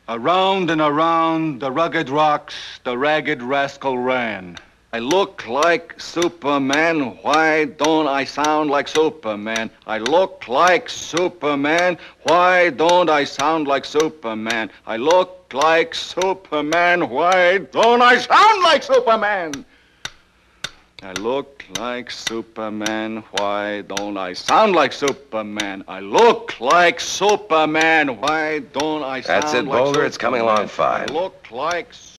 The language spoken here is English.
Around and around the rugged rocks, the ragged rascal ran. I look like Superman. Why don't I sound like Superman? I look like Superman. Why don't I sound like Superman? I look like Superman. Why don't I sound like Superman? I look like Superman. Why don't I sound like Superman? I look like Superman. Why don't I sound like Superman? That's it, Boulder. It's coming along fine. I look like